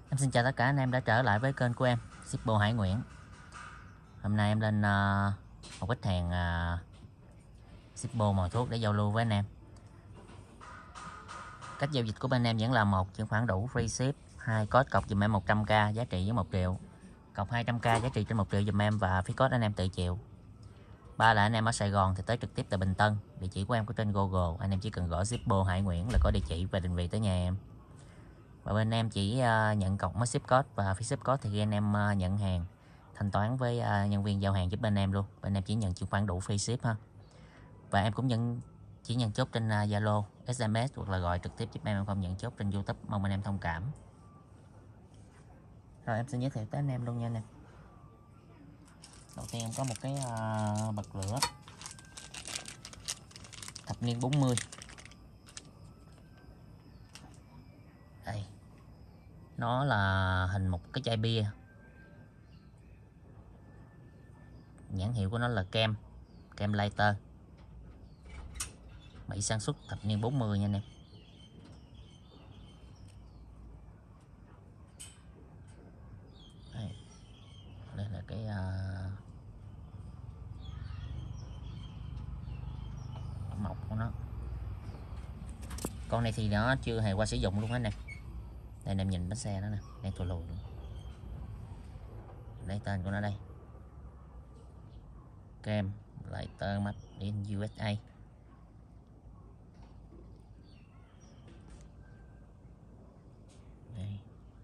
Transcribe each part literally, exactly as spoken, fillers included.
Em xin chào tất cả anh em đã trở lại với kênh của em, Shippo Hải Nguyễn. Hôm nay em lên uh, một khách hàng uh, Shippo mồi thuốc để giao lưu với anh em. Cách giao dịch của bên em vẫn là một chuyển khoản đủ free ship, hai code cọc dùm em một trăm k giá trị với một triệu, cọc hai trăm k giá trị trên một triệu dùm em và phí code anh em tự chịu. Ba là anh em ở Sài Gòn thì tới trực tiếp tại Bình Tân, địa chỉ của em có trên Google, anh em chỉ cần gõ Shippo Hải Nguyễn là có địa chỉ và định vị tới nhà em. Và bên em chỉ uh, nhận cọc mới ship code và phí ship code thì khi anh em uh, nhận hàng thanh toán với uh, nhân viên giao hàng giúp bên em luôn. Bên em chỉ nhận chuyển khoản đủ free ship ha. Và em cũng nhận chỉ nhận chốt trên Zalo, uh, ét em ét hoặc là gọi trực tiếp giúp em, em không nhận chốt trên YouTube, mong anh em thông cảm. Rồi em sẽ giới thiệu tới anh em luôn nha anh em. Đầu tiên em có một cái uh, bật lửa thập niên bốn mươi. Đây. Nó là hình một cái chai bia. Nhãn hiệu của nó là Kem, Kem Lighter. Mỹ sản xuất thập niên bốn mươi nha anh em. Đây, đây là cái uh, mộc của nó. Con này thì nó chưa hề qua sử dụng luôn hết nè. Đây anh em nhìn bánh xe đó nè, đây thùi lùi luôn. Đây tên của nó đây, Kem Lighter made in u ét a. Đây.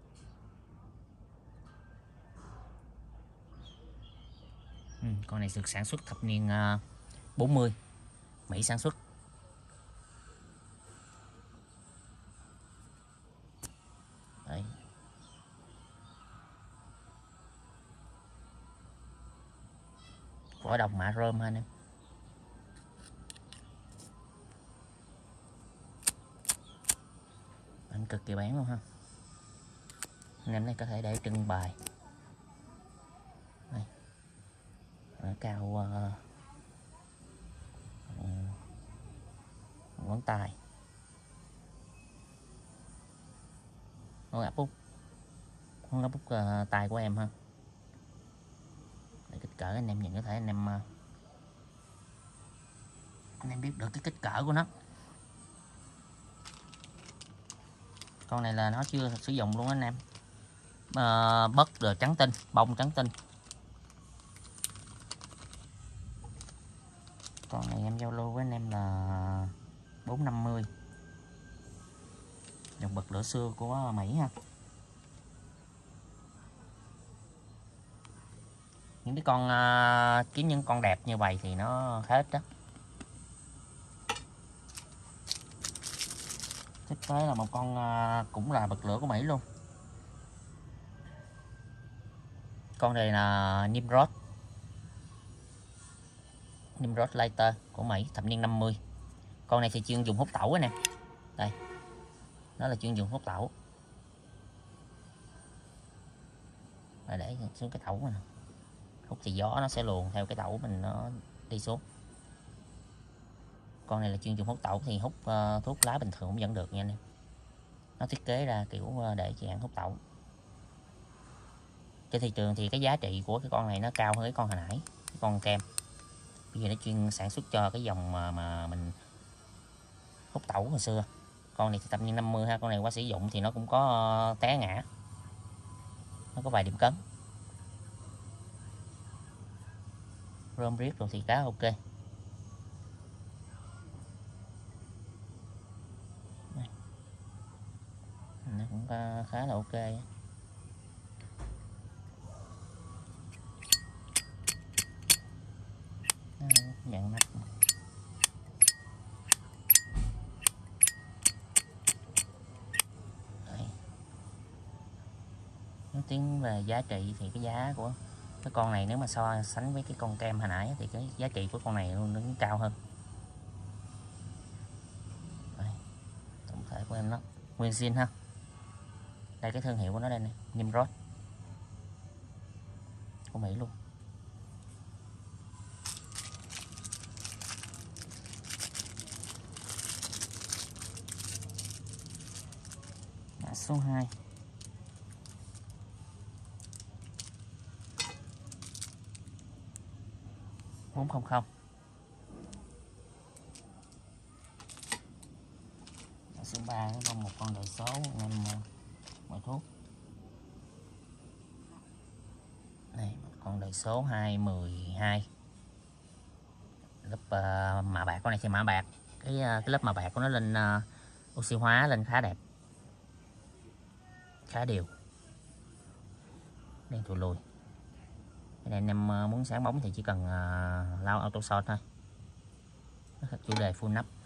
Ừ, con này được sản xuất thập niên uh, bốn mươi, Mỹ sản xuất. Đấy. Vỏ đồng mạ rơm ha anh em. Bánh cực kỳ bán luôn ha. Anh em này có thể để trưng bày. Đây. Ở cao uh, ngón tay. Ngón áp út. Ngón áp út uh, tay của em ha. Để kích cỡ anh em nhìn có thể anh em uh, anh em biết được cái kích cỡ của nó. Con này là nó chưa sử dụng luôn anh em. Uh, bất rồi trắng tinh, bông trắng tinh. Con này em giao lưu với anh em là bốn năm mươi. Dòng bật lửa xưa của Mỹ ha. Những cái con uh, kiếm những con đẹp như vậy thì nó hết đó. Tiếp tới là một con uh, cũng là bật lửa của Mỹ luôn. Con này là Nimrod. Nimrod Lighter của Mỹ thập niên năm mươi. Con này thì chuyên dùng hút tẩu nè. Đây. Nó là chuyên dùng hút tẩu. Và để xuống cái tẩu này. Hút thì gió nó sẽ luồn theo cái tẩu mình nó đi xuống. Con này là chuyên dùng hút tẩu thì hút uh, thuốc lá bình thường cũng vẫn được nha anh em. Nó thiết kế ra kiểu uh, để dạng hút tẩu. Trên thị trường thì cái giá trị của cái con này nó cao hơn cái con hồi nãy, cái con Kem. Bây giờ nó chuyên sản xuất cho cái dòng mà, mà mình hút tẩu hồi xưa. Con này thì thập niên năm mươi ha, con này qua sử dụng thì nó cũng có uh, té ngã. Nó có vài điểm cấn. Rôm riết rồi thì khá ok. Đây. Nó cũng khá là ok. Dạng nắp. Đấy. Nói tiếng về giá trị thì cái giá của cái con này nếu mà so sánh với cái con Kem hồi nãy thì cái giá trị của con này luôn nó cao hơn. Đây. Tổng thể của em nó nguyên zin ha. Đây cái thương hiệu của nó đây nè, Nimrod của Mỹ luôn. Mã số hai. bốn không không. Số ba có một con đời số anh em mọi thuốc. Đây, một con đời số hai mười hai. Lớp uh, mạ bạc, con này thì mạ bạc. Cái uh, cái lớp mạ bạc của nó lên uh, oxy hóa lên khá đẹp. Khá đều. Đen thùi lùi. Cái này anh em uh, muốn sáng bóng thì chỉ cần uh, lau auto short thôi. Nó chủ đề full nắp.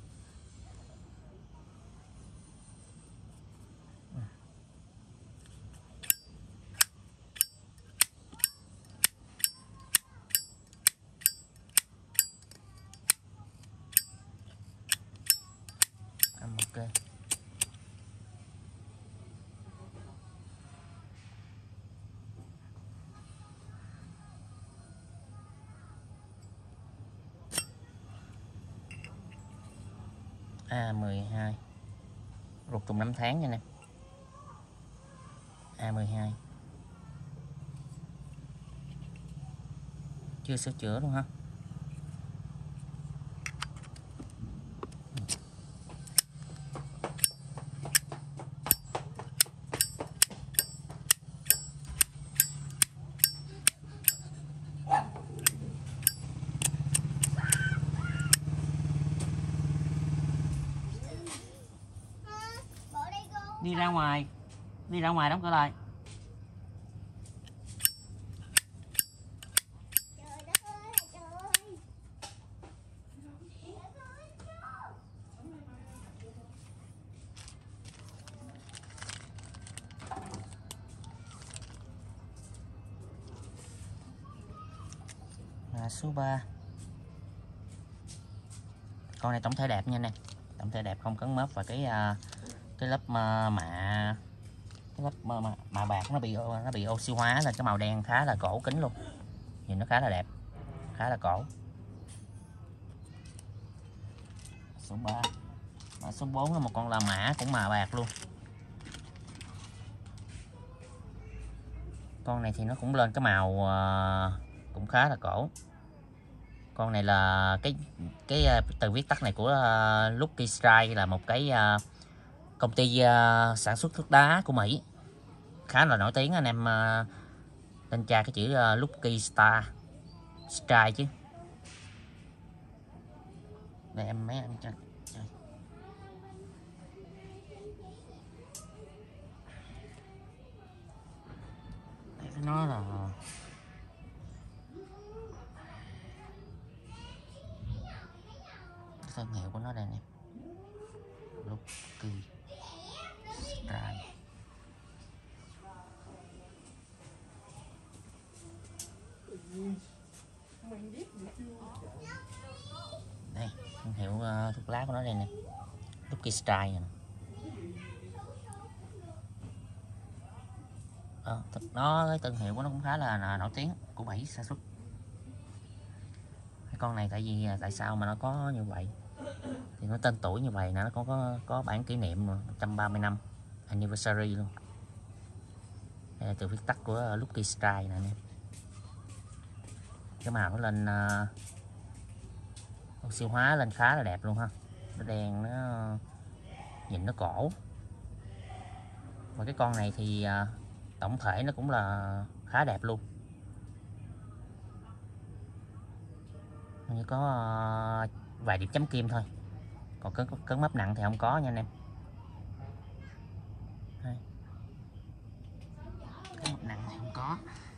Ok. A mười hai. Rụt trùng năm tháng nha nè. A mười hai. Chưa sửa chữa luôn ha. Đi ra ngoài, đi ra ngoài đóng cửa lại. Là số ba. Con này tổng thể đẹp nha nè, tổng thể đẹp, không cấn mớp, và cái cái lớp mạ cái lớp mạ, mạ bạc nó bị nó bị oxy hóa lên cái màu đen khá là cổ kính luôn, nhìn nó khá là đẹp, khá là cổ. Số ba. Và số bốn là một con là mã cũng mạ bạc luôn. Con này thì nó cũng lên cái màu cũng khá là cổ. Con này là cái cái từ viết tắt này của uh, Lucky Strike, là một cái uh, công ty uh, sản xuất thuốc đá của Mỹ khá là nổi tiếng. Anh em uh, tên tra cái chữ uh, Lucky Star Strike chứ. Đây em mấy em cho nó là thương hiệu của nó đây nè, Lucky Strike. Đây thương hiệu uh, thuốc lá của nó đây nè, Lucky Strike nè. Ờ, nó cái thương hiệu của nó cũng khá là, là nổi tiếng, của Mỹ sản xuất. Cái con này tại vì tại sao mà nó có như vậy thì nó tên tuổi như vậy nè, nó có có có bản kỷ niệm một trăm ba mươi năm anniversary luôn. Đây là từ viết tắt của Lucky Strike nè. Cái màu nó lên uh, oxy hóa lên khá là đẹp luôn ha, nó đen, nó nhìn nó cổ. Và cái con này thì uh, tổng thể nó cũng là khá đẹp luôn. Như có uh, vài điểm chấm kim thôi, còn cấn, cấn mấp nặng thì không có nha anh em. Đây. Cấn mấp nặng thì không có.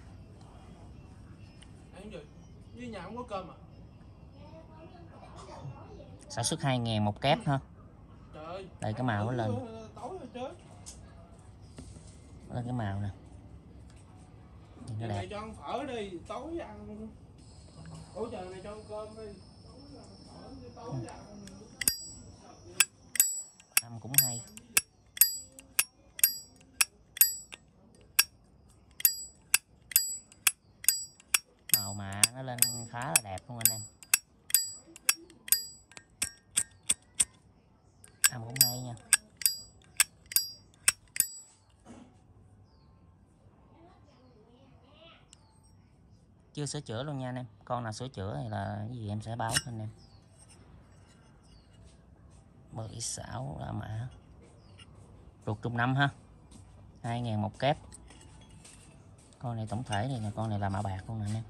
Với nhà không có cơm à? Sản xuất hai ngàn một kép ha. Trời, đây cái màu nó lên tối rồi chứ. Lên cái màu nè, nhìn nó đẹp. Này cho ăn phở đi, tối ăn. Ủa trời này cho ăn cơm đi. Tối ăn. Âm cũng hay. Màu mà nó lên khá là đẹp luôn anh em. Âm cũng hay nha. chưa sửa chữa luôn nha anh em. Con nào sửa chữa hay là cái gì em sẽ báo cho anh em. Mười sáu là mã ruột trung năm ha, hai ngàn một kép. Con này tổng thể thì là con này là mã bạc luôn nè anh em.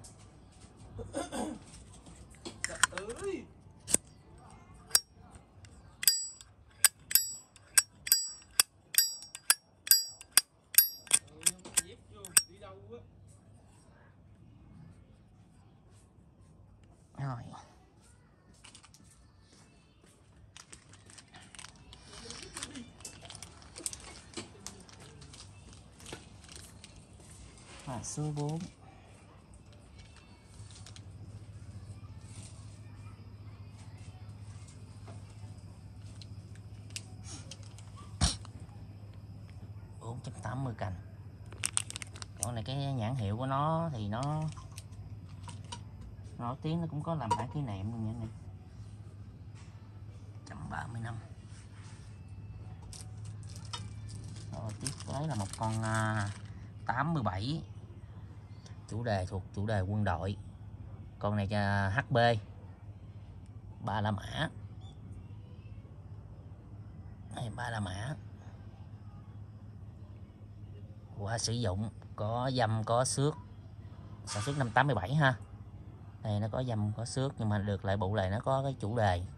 Rồi. Và số bốn. bốn trăm tám mươi cành. Con này cái nhãn hiệu của nó thì nó nổi tiếng, nó cũng có làm hai cái nệm luôn nha anh em. một trăm ba mươi lăm. Rồi tiếp tới là một con tám mươi bảy. Chủ đề thuộc chủ đề quân đội. Con này cho hát bê ba la mã. Đây, ba la mã. Qua sử dụng có dăm có xước, sản xuất năm tám mươi bảy ha. Đây nó có dăm có xước nhưng mà được lại bộ này nó có cái chủ đề.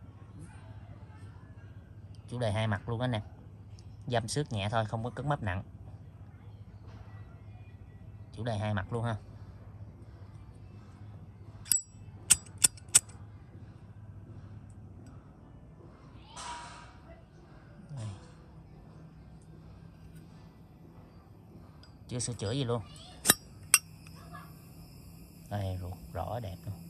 Chủ đề hai mặt luôn đó nè. Dăm xước nhẹ thôi, không có cứng mấp nặng. Chủ đề hai mặt luôn ha. Đây. Chưa sửa chữa gì luôn. Đây ruột rõ đẹp luôn.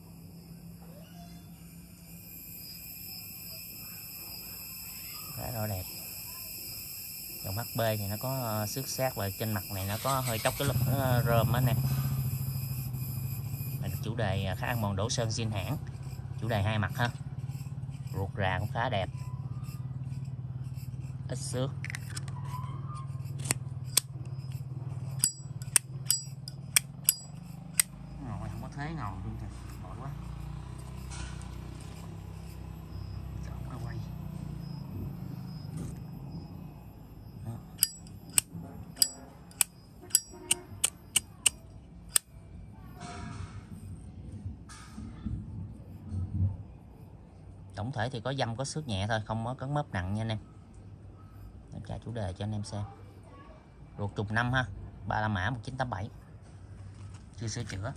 Khá rõ đẹp. Dòng hát bê thì nó có xước sát và trên mặt này nó có hơi tróc cái lớp rơm á nè. Chủ đề khá ăn mòn đổ sơn zin hãng. Chủ đề hai mặt ha. Ruột rà cũng khá đẹp. Ít xước. Ngồi không có thế ngồi luôn kìa, mỏi quá. Chọn nó quay. Đó. Tổng thể thì có dăm có xước nhẹ thôi, không có cấn mấp nặng nha anh em. Em tra chủ đề cho anh em xem. Ruột trùng năm ha, ba la mã một chín tám bảy. Chưa sửa chữa.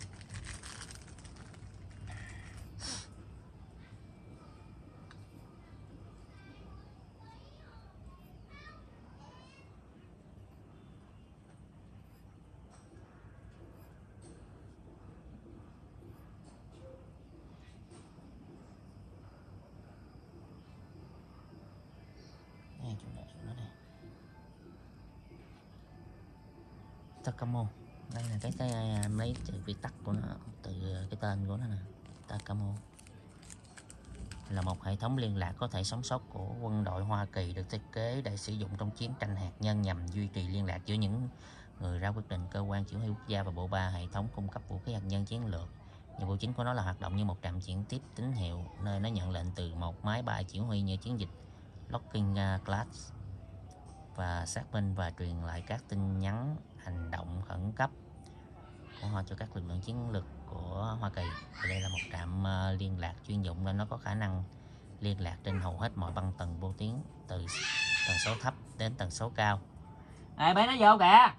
Đây, chủ đề của nó đây. Takamo. Đây là cái, cái mấy chữ viết tắt của nó, từ cái tên của nó nè. Takamo là một hệ thống liên lạc có thể sống sót của quân đội Hoa Kỳ, được thiết kế để sử dụng trong chiến tranh hạt nhân nhằm duy trì liên lạc giữa những người ra quyết định, cơ quan chỉ huy quốc gia và bộ ba. Hệ thống cung cấp vũ khí hạt nhân chiến lược. Nhiệm vụ chính của nó là hoạt động như một trạm chuyển tiếp tín hiệu, nơi nó nhận lệnh từ một máy bay chỉ huy như chiến dịch Looking Glass và xác minh và truyền lại các tin nhắn hành động khẩn cấp của họ cho các lực lượng chiến lược của Hoa Kỳ. Đây là một trạm liên lạc chuyên dụng nên nó có khả năng liên lạc trên hầu hết mọi băng tần vô tuyến, từ tần số thấp đến tần số cao. Ê bé nó vô kìa.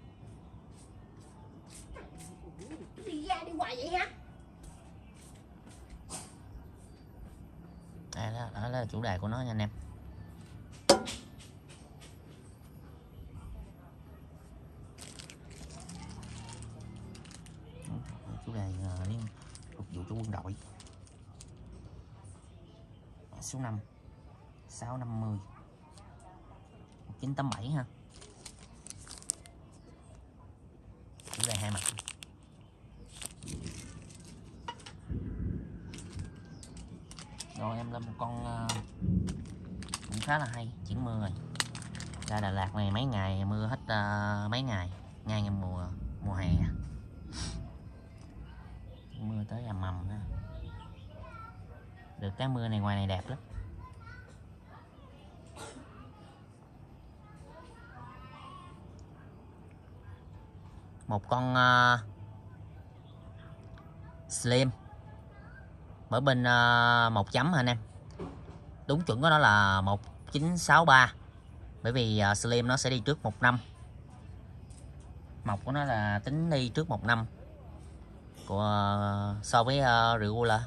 Đi ra đi hoài vậy hả? Đây đó, đó là chủ đề của nó nha anh em. Chủ đề liên phục vụ cho quân đội. Số năm sáu năm mươi một chín tám bảy ha. Chủ đề hai mặt. Rồi em lên một con uh, cũng khá là hay, chuyển mưa rồi. Ra Đà Lạt này mấy ngày mưa hết uh, mấy ngày, ngay ngày mùa mùa hè. mưa tới ầm ầm nữa. Được cái mưa này ngoài này đẹp lắm. Một con uh, Slim ở bên uh, một chấm hả anh em. Đúng chuẩn của nó là một chín sáu ba. Bởi vì uh, Slim nó sẽ đi trước một năm. Mộc của nó là tính đi trước một năm của uh, so với uh, Regula.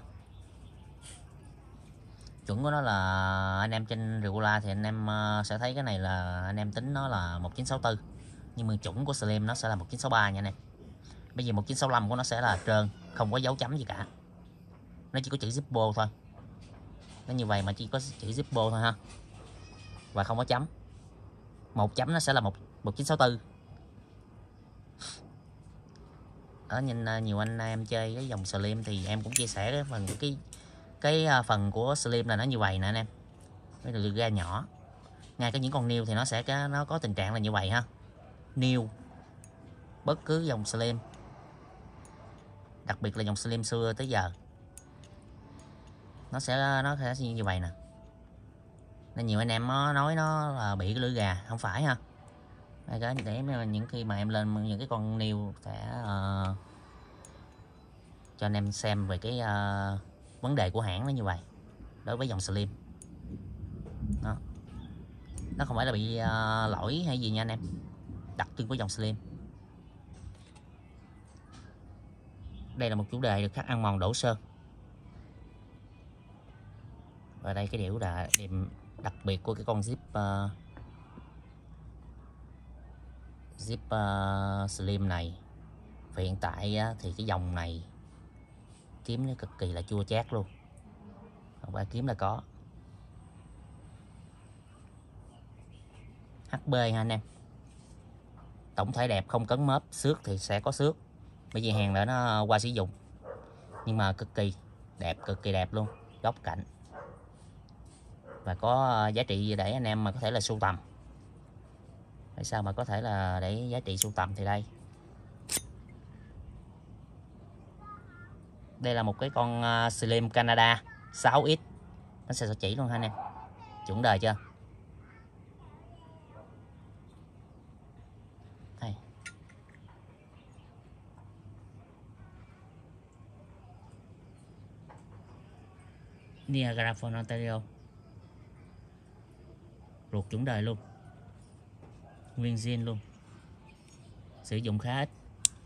Chuẩn của nó là anh em trên Regula thì anh em uh, sẽ thấy cái này là anh em tính nó là một chín sáu tư. Nhưng mà chuẩn của Slim nó sẽ là một chín sáu ba nha anh em. Bây giờ một chín sáu lăm của nó sẽ là trơn, không có dấu chấm gì cả. Nó chỉ có chữ Zippo thôi. Nó như vậy mà chỉ có chữ Zippo thôi ha. Và không có chấm. Một chấm nó sẽ là một một chín sáu tư. Ở nhìn nhiều anh em chơi cái dòng Slim thì em cũng chia sẻ cái phần cái cái phần của Slim là nó như vậy nè anh em. Cái lượt ga nhỏ. Ngay cái những con New thì nó sẽ cái nó có tình trạng là như vậy ha. New bất cứ dòng Slim, đặc biệt là dòng Slim xưa tới giờ, nó sẽ nó sẽ như vậy nè. Nên nhiều anh em nó nói nó là bị cái lưỡi gà, không phải ha. Cái để những khi mà em lên những cái con New sẽ uh, cho anh em xem về cái uh, vấn đề của hãng nó như vậy đối với dòng Slim. Đó. Nó không phải là bị uh, lỗi hay gì nha anh em, đặc trưng của dòng Slim. Đây là một chủ đề được khắc ăn mòn đổ sơn. Và đây cái điều là điểm đặc biệt của cái con Zip uh, Zip uh, Slim này. Và hiện tại uh, thì cái dòng này kiếm nó cực kỳ là chua chát luôn, không phải kiếm là có. hát pê ha anh em. Tổng thể đẹp, không cấn mớp. Xước thì sẽ có xước, bởi vì hàng đó nó qua sử dụng, nhưng mà cực kỳ đẹp, cực kỳ đẹp luôn. Góc cạnh và có giá trị để anh em mà có thể là sưu tầm. Tại sao mà có thể là để giá trị sưu tầm thì đây. Đây là một cái con Slim Canada sáu x. Nó sẽ chỉ luôn ha anh em. Chuẩn đời chưa? Đây. Niagara Falls, Ontario. Ruột chuẩn đời luôn. Nguyên zin luôn. Sử dụng khá ít.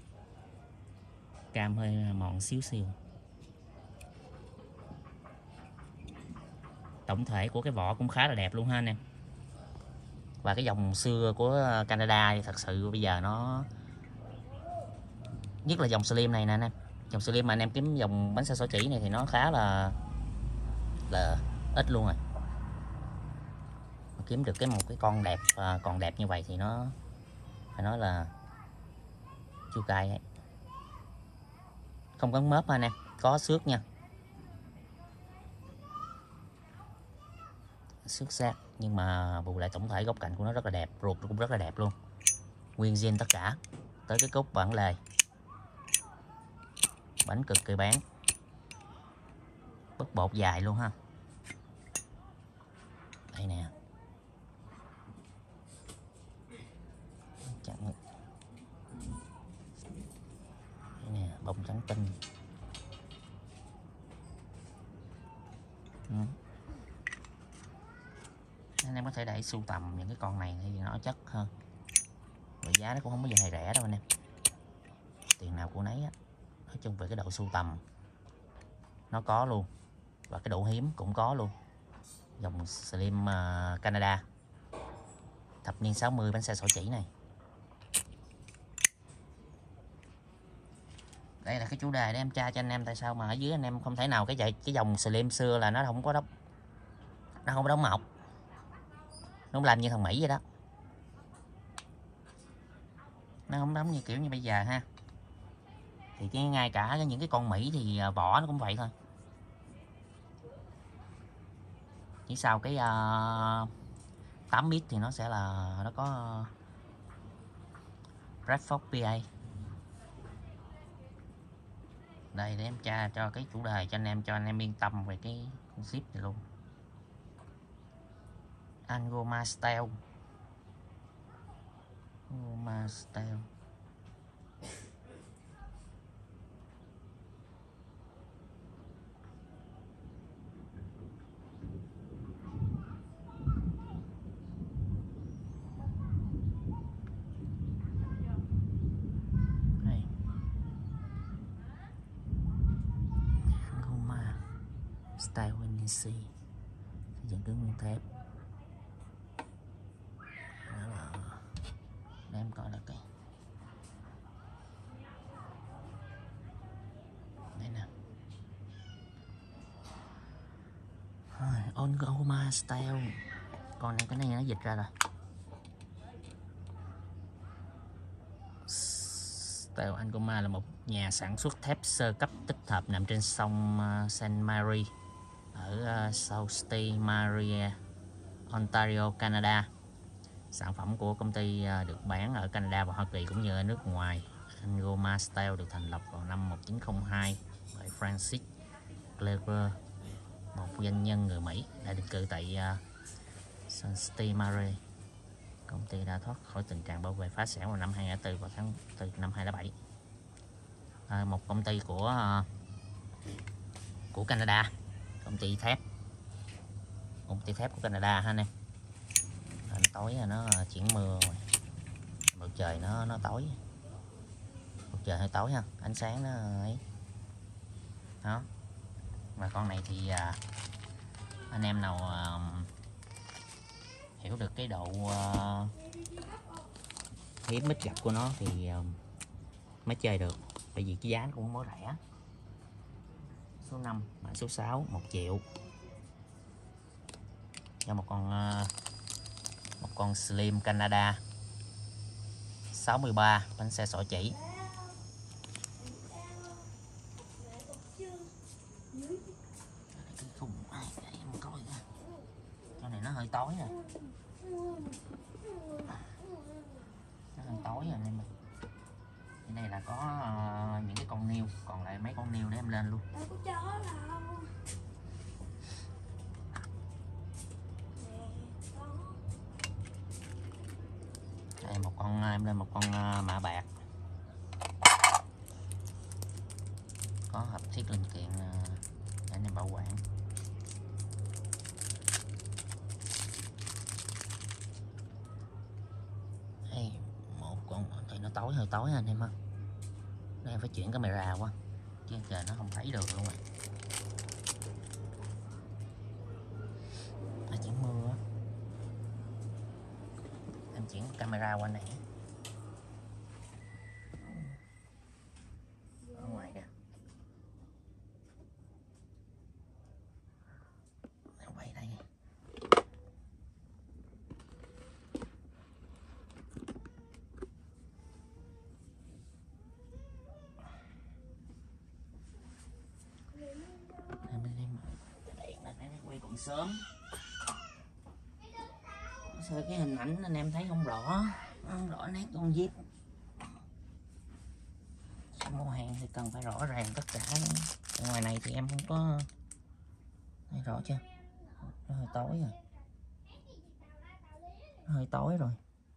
Cam hơi mòn xíu xíu. Tổng thể của cái vỏ cũng khá là đẹp luôn ha anh em. Và cái dòng xưa của Canada thì thật sự bây giờ nó, nhất là dòng Slim này nè anh em. Dòng Slim mà anh em kiếm dòng bánh xe xỏ chỉ này thì nó khá là là ít luôn rồi. Kiếm được cái một cái con đẹp à, còn đẹp như vậy thì nó phải nói là chua cay ấy. Không có mớp anh em, có xước nha, xước sát, nhưng mà bù lại tổng thể góc cạnh của nó rất là đẹp, ruột cũng rất là đẹp luôn. Nguyên zin tất cả, tới cái cốt bản lề, bánh cực kỳ bán, bất bột dài luôn ha. Đây nè, chẳng đây nè, bông trắng tinh. Ừ. Anh em có thể để sưu tầm những cái con này thì nó chất hơn. Và giá nó cũng không có gì hề rẻ đâu anh em, tiền nào của nấy á. Nói chung về cái độ sưu tầm nó có luôn, và cái độ hiếm cũng có luôn. Dòng Slim uh, Canada thập niên sáu mươi bánh xe xỏ chỉ này. Đây là cái chủ đề để em tra cho anh em tại sao mà ở dưới anh em không thể nào cái vậy cái dòng Slim xưa là nó không có đóng, nó không có đóng mọc, nó làm như thằng Mỹ vậy đó, nó không đóng như kiểu như bây giờ ha. Thì cái ngay cả những cái con Mỹ thì vỏ nó cũng vậy thôi, chỉ sau cái uh, tám bit thì nó sẽ là nó có Redford pê a. Đây để em tra cho cái chủ đề cho anh em, cho anh em yên tâm về cái ship này luôn. Angoma Style. Angoma Style. Đây. Angoma Style Winning Xây dựng cứng nguyên thép. Để em coi là cái đây nè, Angoma Style. Còn này cái này nó dịch ra rồi. Style Angoma là một nhà sản xuất thép sơ cấp tích hợp nằm trên sông Saint Mary ở Sault Ste Marie, Ontario, Canada. Sản phẩm của công ty được bán ở Canada và Hoa Kỳ cũng như ở nước ngoài. Angoma Style được thành lập vào năm một nghìn chín trăm linh hai bởi Francis Cleaver, một doanh nhân người Mỹ đã định cư tại uh, Sault Ste Marie. Công ty đã thoát khỏi tình trạng bảo vệ phá sản vào năm hai nghìn không trăm lẻ bốn vào tháng tư năm hai nghìn không trăm lẻ bảy. À, một công ty của uh, của Canada, công ty thép, công ty thép của Canada ha anh em. Tối nó chuyển mưa rồi, bầu trời nó nó tối, bầu trời hơi tối ha, ánh sáng nó ấy đó. Và con này thì à, anh em nào à, hiểu được cái độ à, hiếm mít gặp của nó thì à, mới chơi được, bởi vì cái giá nó cũng mới rẻ. Số năm, mã số sáu, một triệu cho một con à, một con Slim Canada sáu mươi ba, bánh xe xỏ chỉ. Con này nó hơi tối rồi, nó hơi tối rồi nên mình cái này là có uh, những cái con niêu, còn lại mấy con niêu để em lên luôn. Đây một con, em lên một con uh, mã bạc, có hợp thiết linh kiện uh, để anh em bảo quản. Đây một con thì nó tối, hơi tối anh em ha. Đây em phải chuyển camera quá chứ trời nó không thấy được luôn rồi. À, chuyển mưa á, em chuyển camera qua này ở ngoài kìa. Em quay đây. Quay còn sớm, sao cái hình ảnh anh em thấy không rõ, không rõ nét con Jeep. Mua hàng thì cần phải rõ ràng tất cả. Ở ngoài này thì em không có thấy rõ chưa, nó hơi tối rồi, nó hơi tối rồi,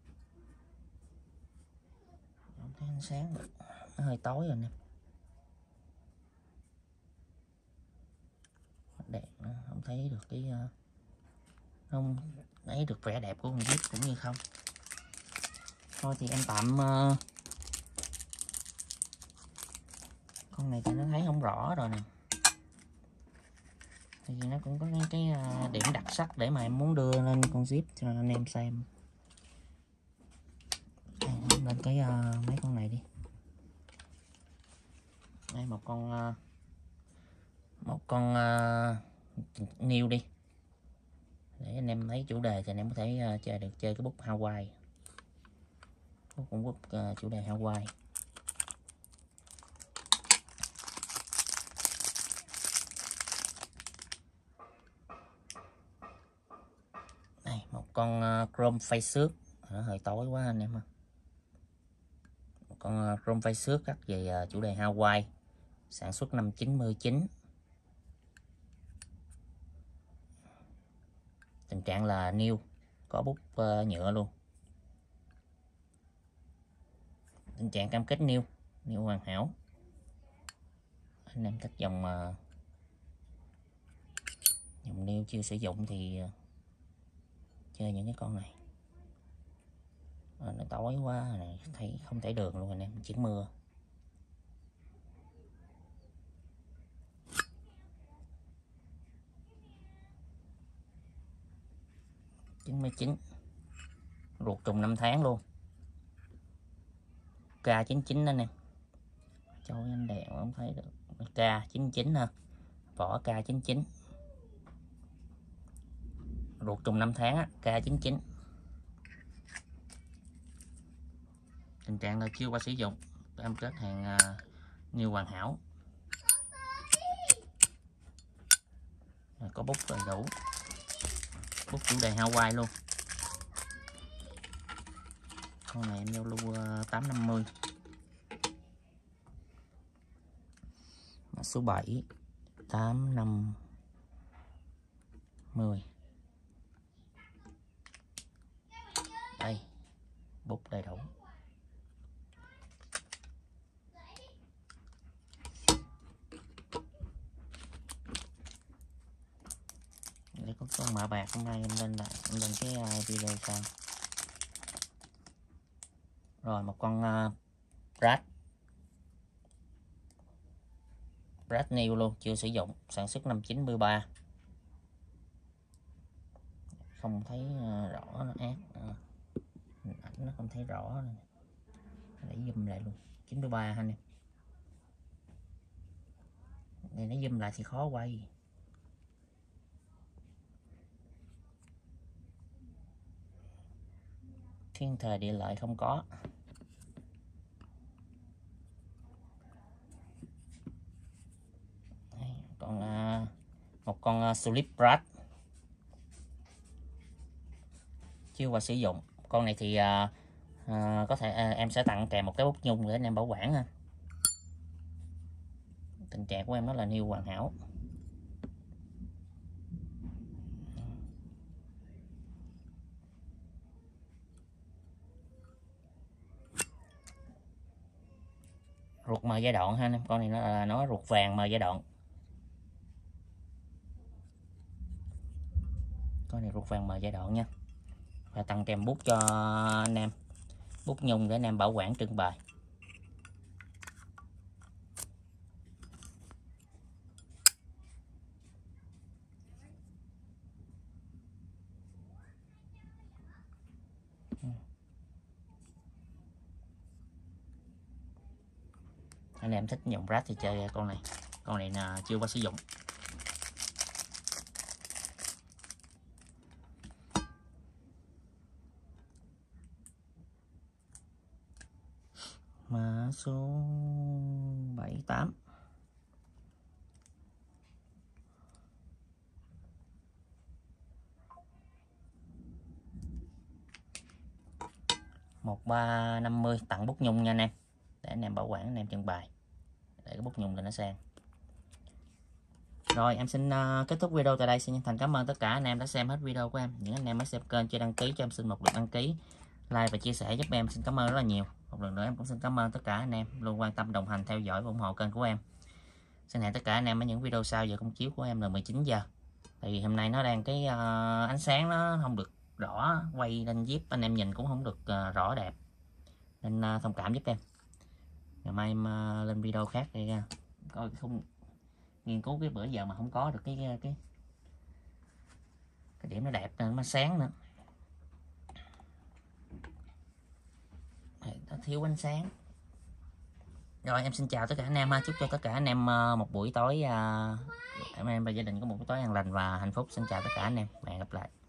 không thấy ánh sáng được, nó hơi tối rồi nè. Đẹp, không thấy được cái không thấy được vẻ đẹp của con Jeep cũng như không. Thôi thì em tạm uh, con này thì nó thấy không rõ rồi nè, thì nó cũng có cái, cái uh, điểm đặc sắc để mà em muốn đưa lên con Jeep cho anh em xem. Đây, lên cái uh, mấy con này đi. Đây một con uh, một con uh, new đi, để anh em thấy chủ đề thì anh em có thể uh, chơi được, chơi cái bút Hawaii, bút cũng bút uh, chủ đề Hawaii. Đây một con uh, chrome phay xước, nó hơi tối quá anh em ha. Một con uh, chrome phay xước cắt về uh, chủ đề Hawaii, sản xuất năm chín mươi chín. Tình trạng là new, có bút uh, nhựa luôn. Tình trạng cam kết new, new hoàn hảo. Anh em thích dòng uh, dòng new chưa sử dụng thì uh, chơi những cái con này. À, nó tối quá này, thấy không thấy đường luôn anh em, chuyển mưa. chín mươi chín, ruột trùng năm tháng luôn. K chín mươi chín anh em, cho anh đèn không thấy được. K chín mươi chín ha, vỏ K chín mươi chín, ruột trùng năm tháng á, K chín mươi chín. Tình trạng là chưa qua sử dụng, cam kết hàng uh, như hoàn hảo. Rồi, có bút đầy đủ, bút chủ đề Hawaii luôn. Con này em giao lưu uh, tám năm mươi. Số bảy tám năm mươi. Đây, bút đầy đủ. Để có con mã bạc hôm nay em lên lại em lên cái uh, video sau. Rồi một con uh, Brad Brad new luôn, chưa sử dụng, sản xuất năm chín mươi ba. Không thấy uh, rõ nó ác, uh, hình ảnh nó không thấy rõ này. Để zoom lại luôn, chín mươi ba anh em. Này nó zoom lại thì khó quay. Thiên thời địa lợi không có. Đây, còn uh, một con uh, Slip Brad chưa qua sử dụng. Con này thì uh, uh, có thể uh, em sẽ tặng kèm một cái bút nhung để anh em bảo quản ha. Tình trạng của em nó là new hoàn hảo. Ruột mờ giai đoạn ha anh em, con này nó là nó ruột vàng mờ giai đoạn. Con này ruột vàng mờ giai đoạn nha. Và tặng kèm bút cho anh em, bút nhung để anh em bảo quản trưng bày. Anh em thích dòng Brad thì chơi con này. Con này là chưa qua sử dụng. Mã số bảy tám. một ba năm mươi, tặng bút nhung nha anh em. Để anh em bảo quản, anh em trưng bày. Để cái bút nhung lên nó sang. Rồi em xin uh, kết thúc video tại đây. Xin chân thành cảm ơn tất cả anh em đã xem hết video của em. Những anh em mới xem kênh chưa đăng ký cho em xin một lượt đăng ký, like và chia sẻ giúp em. Xin cảm ơn rất là nhiều. Một lần nữa em cũng xin cảm ơn tất cả anh em luôn quan tâm, đồng hành, theo dõi và ủng hộ kênh của em. Xin hẹn tất cả anh em ở những video sau. Giờ công chiếu của em là mười chín giờ. Tại vì hôm nay nó đang cái uh, ánh sáng nó không được rõ, quay lên zip anh em nhìn cũng không được uh, rõ đẹp, nên uh, thông cảm giúp em. Ngày mai em uh, lên video khác để uh, coi không nghiên cứu cái bữa giờ mà không có được cái cái cái điểm nó đẹp nên nó sáng nữa. Nó thiếu ánh sáng. Rồi em xin chào tất cả anh em ha. Chúc cho tất cả anh em uh, một buổi tối uh, em em và gia đình có một buổi tối an lành và hạnh phúc. Xin chào tất cả anh em. Hẹn gặp lại.